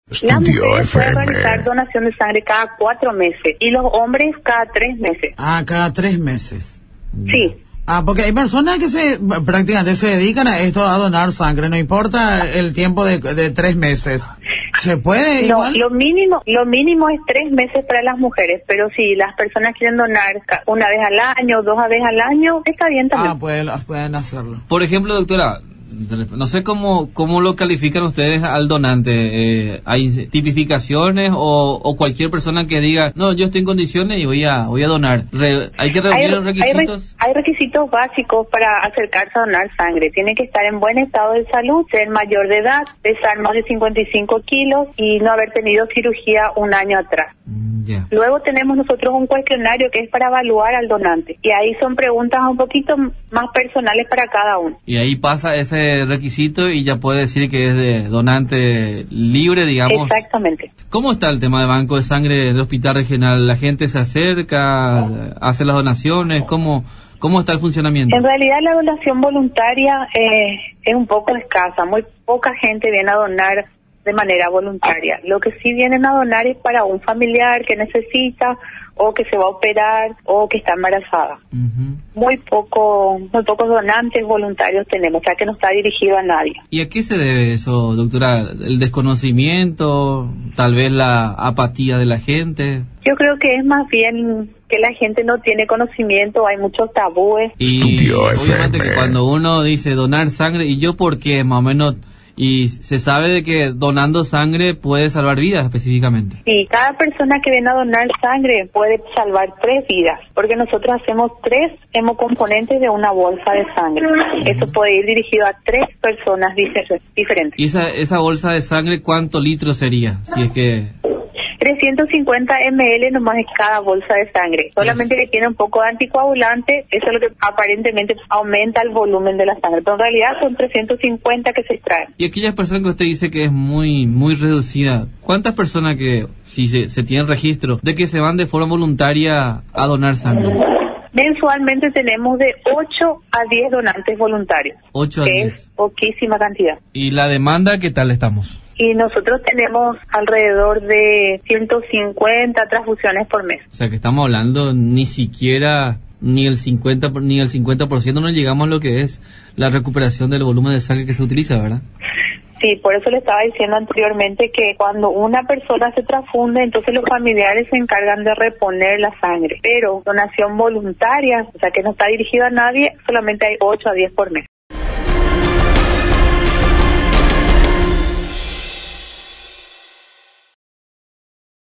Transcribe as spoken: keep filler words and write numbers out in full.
Las mujeres pueden realizar donación de sangre cada cuatro meses y los hombres cada tres meses. Ah, cada tres meses. Sí. Ah, porque hay personas que se prácticamente se dedican a esto, a donar sangre, no importa el tiempo de, de tres meses. ¿Se puede No, igual? lo mínimo, lo mínimo es tres meses para las mujeres, pero si las personas quieren donar una vez al año, dos veces al año, está bien también. Ah, pueden, pueden hacerlo. Por ejemplo, doctora, no sé cómo cómo lo califican ustedes al donante. Eh, ¿Hay tipificaciones o, o cualquier persona que diga, no, yo estoy en condiciones y voy a voy a donar? Re, ¿Hay que reunir hay, los requisitos? Hay, re, hay requisitos básicos para acercarse a donar sangre. Tiene que estar en buen estado de salud, ser mayor de edad, pesar más de cincuenta y cinco kilos y no haber tenido cirugía un año atrás. Mm, yeah. Luego tenemos nosotros un cuestionario que es para evaluar al donante. Y ahí son preguntas un poquito más personales para cada uno. Y ahí pasa ese requisito y ya puede decir que es de donante libre, digamos. Exactamente. ¿Cómo está el tema de banco de sangre del hospital regional? ¿La gente se acerca, hace las donaciones? ¿Cómo, cómo está el funcionamiento? En realidad la donación voluntaria eh, es un poco escasa. Muy poca gente viene a donar de manera voluntaria. Lo que sí vienen a donar es para un familiar que necesita o que se va a operar o que está embarazada. Uh-huh. Muy poco, muy pocos donantes voluntarios tenemos, o sea que no está dirigido a nadie. ¿Y a qué se debe eso, doctora? ¿El desconocimiento? ¿Tal vez la apatía de la gente? Yo creo que es más bien que la gente no tiene conocimiento, hay muchos tabúes. Y obviamente que cuando uno dice donar sangre, ¿y yo por qué? Más o menos... Y se sabe de que donando sangre puede salvar vidas específicamente. Sí, cada persona que viene a donar sangre puede salvar tres vidas, porque nosotros hacemos tres hemocomponentes de una bolsa de sangre. Uh-huh. Eso puede ir dirigido a tres personas diferentes. ¿Y esa, esa bolsa de sangre cuántos litros sería? Si es que... trescientos cincuenta mililitros nomás es cada bolsa de sangre. Solamente que tiene un poco de anticoagulante, eso es lo que aparentemente aumenta el volumen de la sangre, pero en realidad son trescientos cincuenta que se extraen. Y aquellas personas que usted dice que es muy muy reducida, ¿cuántas personas que, si se, se tiene registro, de que se van de forma voluntaria a donar sangre? Mensualmente tenemos de ocho a diez donantes voluntarios. ocho a que diez. Es poquísima cantidad. ¿Y la demanda qué tal estamos? Y nosotros tenemos alrededor de ciento cincuenta transfusiones por mes. O sea que estamos hablando ni siquiera ni el cincuenta ni el cincuenta por ciento no llegamos a lo que es la recuperación del volumen de sangre que se utiliza, ¿verdad? Sí, por eso le estaba diciendo anteriormente que cuando una persona se transfunde, entonces los familiares se encargan de reponer la sangre. Pero donación voluntaria, o sea que no está dirigida a nadie, solamente hay ocho a diez por mes.